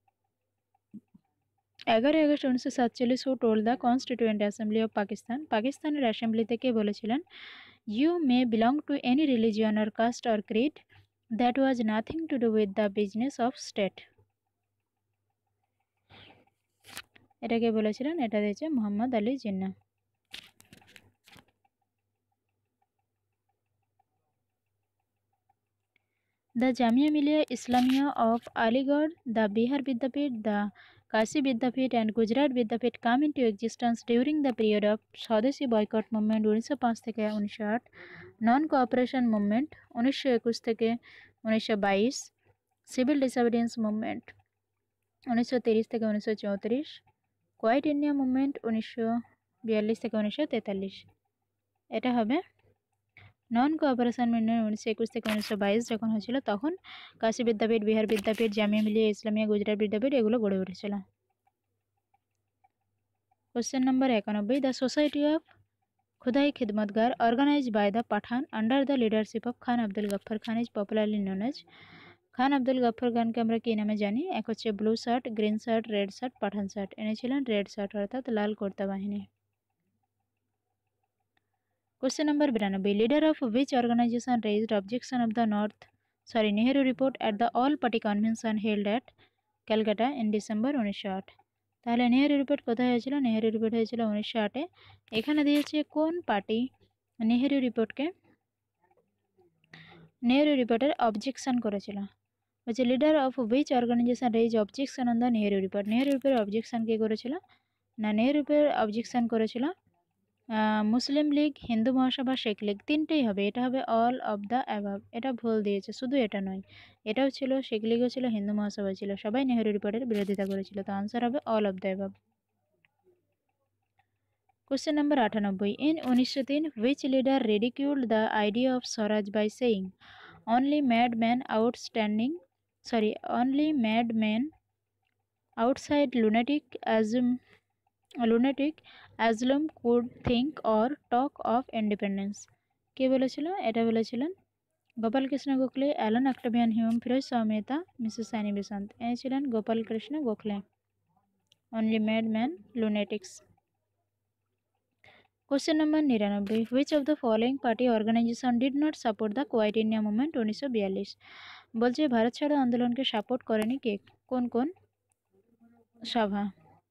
এগারোই আগস্ট উনিশশো সাতচল্লিশ who told the constituent assembly of Pakistan, পাকিস্তানের অ্যাসেম্বলিতে কে বলেছিলেন you may belong to any religion or caste or creed that was nothing to do with the business of state? এটা কে বলেছিলেন? এটা দিয়েছে Mohammad Ali Jinnah. The Jamia Millia Islamia of Aligarh, the Bihar Vidyapeeth, the Kashi Vidyapeeth and Gujarat Vidyapeeth come into existence during the period of Swadeshi boycott movement উনিশশো পাঁচ থেকে উনিশশো আট, নন কোঅপারেশন মুভমেন্ট উনিশশো একুশ থেকে উনিশশো বাইশ, সিভিল ডিসঅবিডিয়েন্স মুভমেন্ট উনিশশো তিরিশ থেকে উনিশশো চৌত্রিশ, কোয়াইট ইন্ডিয়া মুভমেন্ট উনিশশো বিয়াল্লিশ থেকে উনিশশো তেতাল্লিশ। এটা হবে নন কোঅপারেশন মুভমেন্ট উনিশশো একুশ থেকে উনিশশো বাইশ যখন হয়েছিল তখন কাশী বিদ্যাপীঠ, বিহার বিদ্যাপীঠ, জামিয়া মিলিয়া ইসলামিয়া, গুজরাট বিদ্যাপীঠ এগুলো গড়ে উঠেছিল। কোশ্চেন নম্বর একানব্বই, the society of Khudai Khidmatgar organised by the Pathan under the leadership of Khan Abdul Ghaffar Khan is popularly known as. Khan Abdul Ghaffar খানকে আমরা কী নামে জানি? এক হচ্ছে blue shirt, green shirt, red shirt, Pathan shirt. এনেছিলেন রেড শার্ট অর্থাৎ লাল কুর্তা বাহিনী। Question number বিরানব্বই, leader of which organization raised objection of the North sorry Nehru report at the all party convention held at Calcutta in December উনিশশো আট? তাহলে Nehru report কোথায় হয়েছিল? Nehru report হয়েছিল উনিশশো আটে। এখানে দিয়েছে কোন পার্টি নেহেরু রিপোর্টকে নেহেরু রিপোর্টের অবজেকশন করেছিল? হচ্ছে leader of which organisation raise objection on the Nehru report. Nehru রিপোর্টের অবজেকশন কে করেছিল? না, নেহেরু রিপোর্টের অবজেকশন করেছিল মুসলিম লীগ, হিন্দু মহাসভা, শেখ লীগ। তিনটেই হবে, এটা হবে অল অফ দ্য অ্যাভাব। এটা ভুল দিয়েছে, শুধু এটা নয়, এটাও ছিল, শেখ লীগও ছিল, হিন্দু মহাসভা ছিল, সবাই নেহেরু রিপোর্টের বিরোধিতা করেছিল। তো আনসার হবে all of the above. Question number আটানব্বই, ইন উনিশশো তিন which leader ridiculed the idea of Swaraj by saying only mad man outstanding sorry only mad man outside lunatic asylum lunatic asylum could think or talk of independence? কে বলেছিল? এটা বলেছিলেন Gopal Krishna Gokhale, Allan Octavian Hume, Firoz Shah Mehta, Mrs Annie Besant. এ ছিলেন Gopal Krishna Gokhale. Only mad man lunatics. Question number নিরানব্বই, which of the following party organisation did not support the quit India movement উনিশশো বিয়াল্লিশ? বলছে ভারত ছাড়ো আন্দোলনকে সাপোর্ট করেনি কে? কোন কোন সভা?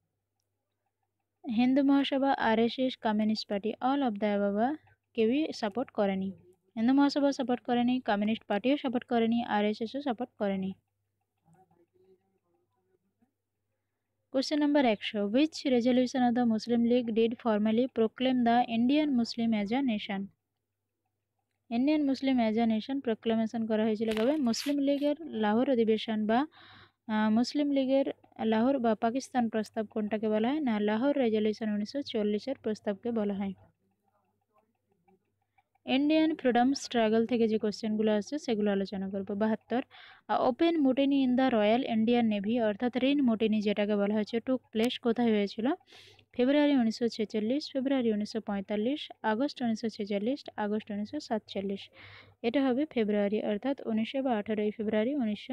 Hindu Mahasabha, RSS, communist party. All of the above কেউই সাপোর্ট করেনি। হিন্দু মহাসভা সাপোর্ট করেনি, কমিউনিস্ট পার্টিও সাপোর্ট করেনি, আরএসএসও সাপোর্ট করেনি। কোশ্চেন নাম্বার একশো, which resolution of the Muslim league did formally proclaim the Indian Muslim as a nation? Indian Muslim as a nation proclamation করা হয়েছিল কবে? মুসলিম লীগের লাহোর অধিবেশন বা মুসলিম লীগের লাহোর বা পাকিস্তান প্রস্তাব কোনটাকে বলা হয়? না, লাহোর রেজলিউশন উনিশশো চল্লিশের প্রস্তাবকে বলা হয়। ইন্ডিয়ান ফ্রিডম স্ট্রাগল থেকে যে কোশ্চেনগুলো আসছে সেগুলো আলোচনা করবো। বাহাত্তর, open mutiny in the royal Indian navy অর্থাৎ ঋণ মুটিনি যেটাকে বলা হয়েছে টুক প্লেস কোথায় হয়েছিল? ফেব্রুয়ারি উনিশশো ছেচল্লিশ, ফেব্রুয়ারি উনিশশো পঁয়তাল্লিশ, আগস্ট উনিশশো ছেচল্লিশ, আগস্ট উনিশশো সাতচল্লিশ। এটা হবে ফেব্রুয়ারি অর্থাৎ উনিশশো বা আঠারোই ফেব্রুয়ারি উনিশশো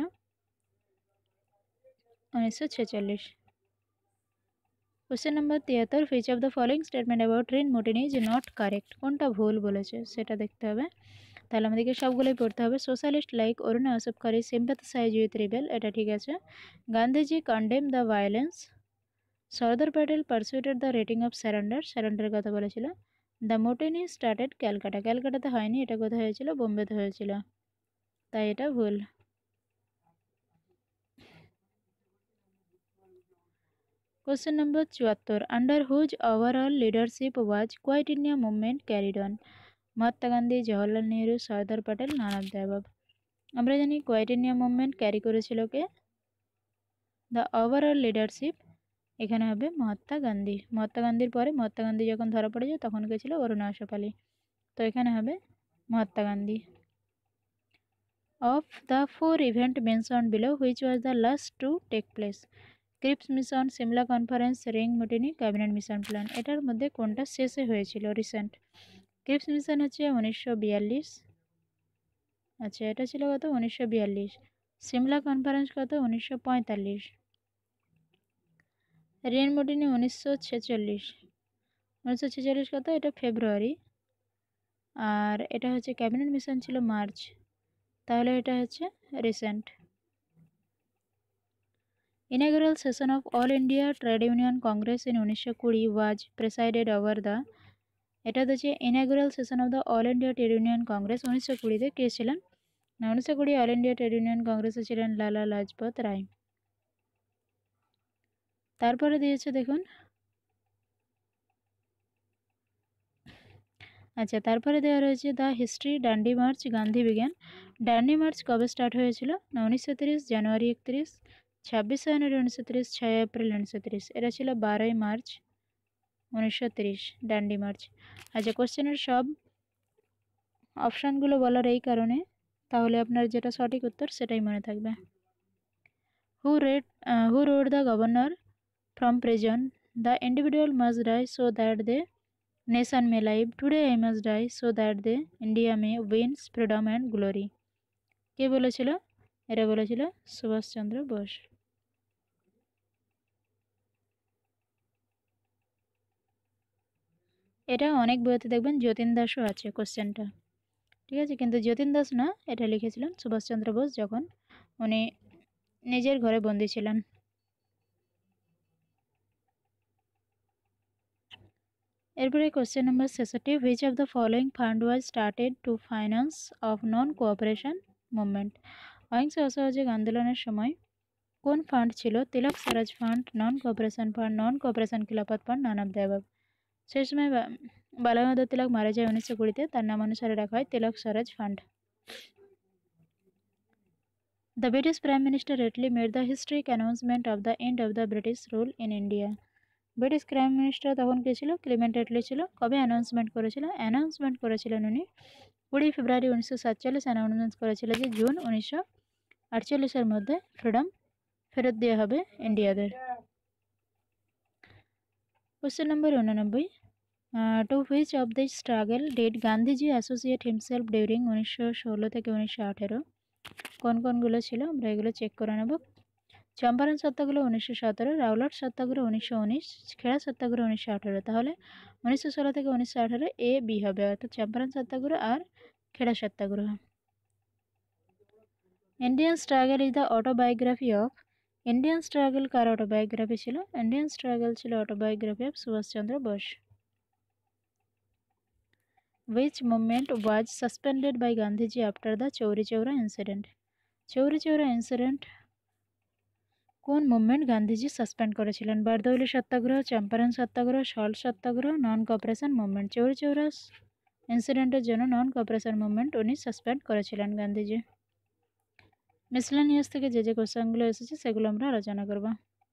উনিশশো ছেচল্লিশ। কোশ্চেন নাম্বার তিয়াত্তর, which of the following statement about RIN mutiny is not correct? কোনটা ভুল বলেছে সেটা দেখতে হবে। তাহলে আমাদেরকে সবগুলোই পড়তে হবে। Socialist like Aruna Asaf Ali sympathise with rebel, এটা ঠিক আছে। Gandhiji condemn the violence, Sardar Patel persuaded the rating of surrender, স্যারেন্ডারের কথা বলেছিল। দ্য মুটিনি স্টার্টেড ক্যালকাটা, ক্যালকাটাতে হয়নি, এটা কোথায় হয়েছিল? বোম্বেতে হয়েছিল, তাই এটা ভুল। কোশ্চেন নম্বর চুয়াত্তর, under whose overall leadership was quit India movement carried on? Mahatma Gandhi, Jawaharlal Nehru, Sardar Patel, none of the above. আমরা জানি কোয়াইট ইন্ডিয়া মুভমেন্ট ক্যারি করেছিল কে? দ্য ওভারঅল লিডারশিপ এখানে হবে মহাত্মা গান্ধী। মহাত্মা গান্ধীর পরে মহাত্মা গান্ধী যখন ধরা পড়ে যায় তখন কে ছিল? অরুণা আসফ আলী। তো এখানে হবে Mahatma Gandhi. Of the four event mentioned below which was the last to take place? Cripps mission, Simla conference, RIN mutiny, cabinet mission plan. এটার মধ্যে কোনটা শেষে হয়েছিল রিসেন্ট? ক্রিপস মিশন হচ্ছে উনিশশো বিয়াল্লিশ। আচ্ছা, এটা ছিল কত? উনিশশো বিয়াল্লিশ। সিমলা কনফারেন্স কত? উনিশশো পঁয়তাল্লিশ। রেনমোডিনি উনিশশো ছেচল্লিশ। উনিশশো ছেচল্লিশ কত? এটা ফেব্রুয়ারি। আর এটা হচ্ছে ক্যাবিনেট মিশন ছিল মার্চ, তাহলে এটা হচ্ছে recent. Inaugural session of All India Trade Union Congress in উনিশশো কুড়ি was presided over the, এটা হচ্ছে inaugural session of the all India trade union Congress উনিশশো কুড়িতে কে ছিলেন? না, উনিশশো কুড়ি অল ইন্ডিয়া ট্রেড ইউনিয়ন কংগ্রেসে ছিলেন লালা লাজপত রায়। তারপরে দিয়েছে দেখুন, আচ্ছা তারপরে দেওয়া রয়েছে the history Dandi march Gandhi বিজ্ঞান। ডান্ডি মার্চ কবে স্টার্ট হয়েছিল? না, উনিশশো তিরিশ জানুয়ারি একত্রিশ, ছাব্বিশে জানুয়ারি উনিশশো তিরিশ, ছয় এপ্রিল উনিশশো তিরিশ। এটা ছিল বারোই মার্চ উনিশশো তিরিশ ডান্ডি মার্চ। আচ্ছা, কোশ্চেনের সব অপশানগুলো বলার এই কারণে, তাহলে আপনার যেটা সঠিক উত্তর সেটাই মনে থাকবে। Who read who wrote the governor from prison? The individual must die so that the nation may live, today I must die so that the India may wins freedom and glory. কে বলেছিল? এটা বলেছিল সুভাষচন্দ্র বোস। এটা অনেক বইতে দেখবেন যতীন দাসও আছে কোশ্চেনটা, ঠিক আছে, কিন্তু যতীন দাস না, এটা লিখেছিলেন সুভাষচন্দ্র বোস যখন উনি নিজের ঘরে বন্দী ছিলেন। এরপরে কোশ্চেন নাম্বার ছেষট্টি, which of the following fund was started to finance of non cooperation movement? অহিংস অসহযোগ আন্দোলনের সময় কোন ফান্ড ছিল? Tilak Swaraj fund, non cooperation fund, non cooperation Khilafat fund, none of the above. সেই সময় বালগঙ্গাধর তিলক মারা যায় উনিশশো কুড়িতে, তার নাম অনুসারে রাখা হয় Tilak Swaraj fund. The British Prime Minister Attlee made the historic announcement of the end of the British rule in India. British prime minister তখন কে ছিল? ক্লিমেন্ট অ্যাটলি ছিল। কবে অ্যানাউন্সমেন্ট করেছিল? অ্যানাউন্সমেন্ট করেছিলেন উনি কুড়ি ফেব্রুয়ারি উনিশশো সাতচল্লিশ। অ্যানাউন্সমেন্ট করেছিল যে জুন উনিশশো আটচল্লিশের মধ্যে ফ্রিডম ফেরত দেওয়া হবে ইন্ডিয়াদের। কোশ্চেন নম্বর উননব্বই, to which of the struggle did Gandhiji associate himself during উনিশশো ষোলো থেকে উনিশশো আঠেরো? কোন কোনগুলো ছিল আমরা এগুলো চেক করে নেব। চম্পারণ সত্যাগ্রহ উনিশশো সতেরো, রাওলাট সত্যাগ্রহ উনিশশো উনিশ, খেড়া সত্যাগ্রহ উনিশশো আঠেরো। তাহলে উনিশশো ষোলো থেকে উনিশশো আঠেরো এ বি হবে, অর্থাৎ চম্পারণ সত্যাগ্রহ আর Kheda Satyagraha. Indian struggle is the autobiography of, Indian struggle কার অটোবায়োগ্রাফি ছিল? ইন্ডিয়ান স্ট্রাগল ছিল autobiography of Subhash Chandra Bose. Which movement was suspended by Gandhiji after the Chauri Chaura incident? Chauri Chaura incident কোন মুভমেন্ট গান্ধীজি সাসপেন্ড করেছিলেন? Bardoli Satyagraha, Champaran Satyagraha, salt Satyagraha, non cooperation movement. Chauri Chaura ইনসিডেন্টের জন্য non cooperation movement উনি suspend করেছিলেন Gandhiji. Miscellaneous থেকে যে যে কোশ্চেনগুলো এসেছে সেগুলো আমরা আলোচনা করব।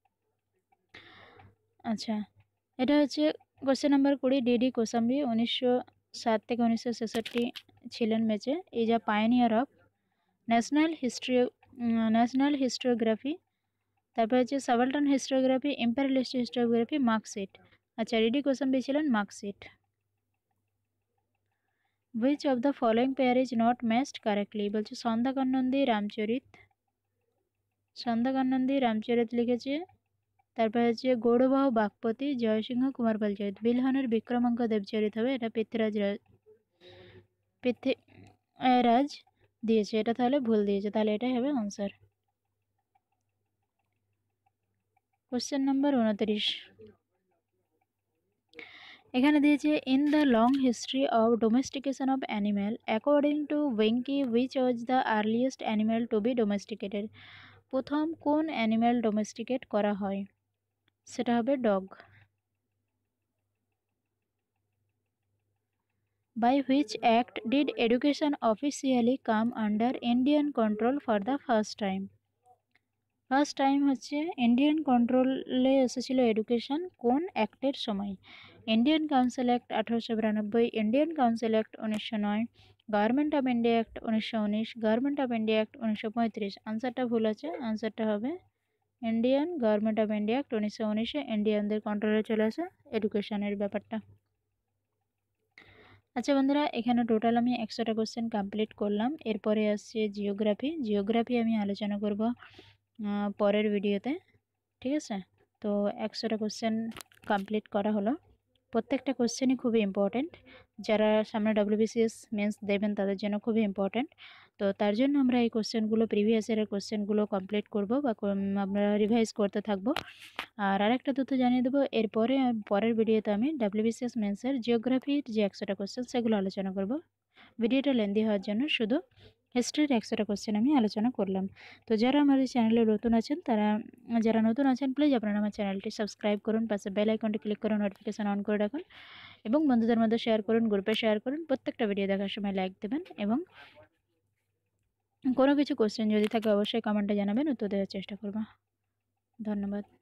আচ্ছা, এটা হচ্ছে কোশ্চেন নাম্বার কুড়ি, ডিডি কোসাম্বি উনিশশো সাত থেকে উনিশশো ছেষট্টি ছিলেন ম্যাচে। Is a pioneer of national history national histography, তারপর হচ্ছে subaltern histography, imperialist histography, Marxist. আচ্ছা, ডিডি কোসাম্বি ছিলেন Marxist. Which of the following pair is not matched correctly? বলছে সন্ধ্যাকানন্দী রামচরিত, সন্ধ্যাকানন্দী রামচরিত লিখেছে। তারপর হচ্ছে গৌড়বাহু বাগপতি, জয়সিংহ কুমার পালচরিত। বিলহনের বিক্রমাঙ্ক দেবচরিত হবে, এটা পৃথ্বীরাজ পৃথ্বীরাজ দিয়েছে, এটা তাহলে ভুল দিয়েছে, তাহলে এটাই হবে আনসার। কোশ্চেন নাম্বার উনত্রিশ, এখানে দিয়েছে in the long history of domestication of animal according to ওয়েঙ্কি which was the earliest animal to be domesticated? প্রথম কোন অ্যানিম্যাল ডোমেস্টিকেট করা হয়? সেটা হবে dog. By which act did education officially come under Indian control for the first time? First time হচ্ছে Indian কন্ট্রোলে এসেছিল এডুকেশন কোন অ্যাক্টের সময়? ইন্ডিয়ান কাউন্সিল অ্যাক্ট আঠারোশো বিরানব্বই, ইন্ডিয়ান কাউন্সিল অ্যাক্ট উনিশশো নয়, গভর্নমেন্ট অফ ইন্ডিয়া অ্যাক্ট উনিশশো উনিশ, গভর্নমেন্ট অফ ইন্ডিয়া অ্যাক্ট উনিশশো পঁয়ত্রিশ। আনসারটা ভুল আছে, আনসারটা হবে Indian government of India act উনিশশো উনিশে ইন্ডিয়ানদের কন্ট্রোলে চলে আসে এডুকেশনের ব্যাপারটা। আচ্ছা বন্ধুরা, এখানে টোটাল আমি একশোটা কোশ্চেন কমপ্লিট করলাম। এরপরে আসছে জিওগ্রাফি। জিওগ্রাফি আমি আলোচনা করব পরের ভিডিওতে, ঠিক আছে? তো একশোটা কোশ্চেন কমপ্লিট করা হলো। প্রত্যেকটা কোশ্চেনই খুবই ইম্পর্টেন্ট, যারা সামনে ডব্লিউবিসিএস মেন্স দেবেন তাদের জন্য খুবই ইম্পর্টেন্ট। তো তার জন্য আমরা এই কোশ্চেনগুলো, প্রিভিয়াস ইয়ারের কোশ্চেনগুলো কমপ্লিট করব বা আমরা রিভাইজ করতে থাকবো। আর আরেকটা তথ্য জানিয়ে দেবো, এরপরে পরের ভিডিওতে আমি ডব্লিউবিসিএস মেন্সের জিওগ্রাফির যে একশোটা কোশ্চেন সেগুলো আলোচনা করব। ভিডিওটা লেন্দি হওয়ার জন্য শুধু হিস্ট্রির একশোটা কোশ্চেন আমি আলোচনা করলাম। তো যারা আমার এই চ্যানেলে নতুন আছেন, তারা যারা নতুন আছেন প্লিজ আপনারা আমার চ্যানেলটি সাবস্ক্রাইব করুন, পাশে বেল আইকনটি ক্লিক করে নোটিফিকেশান অন করে রাখুন এবং বন্ধুদের মধ্যে শেয়ার করুন, গ্রুপে শেয়ার করুন। প্রত্যেকটা ভিডিও দেখার সময় লাইক দেবেন এবং কোনো কিছু কোশ্চেন যদি থাকে অবশ্যই কমেন্টে জানাবেন, উত্তর দেওয়ার চেষ্টা করব। ধন্যবাদ।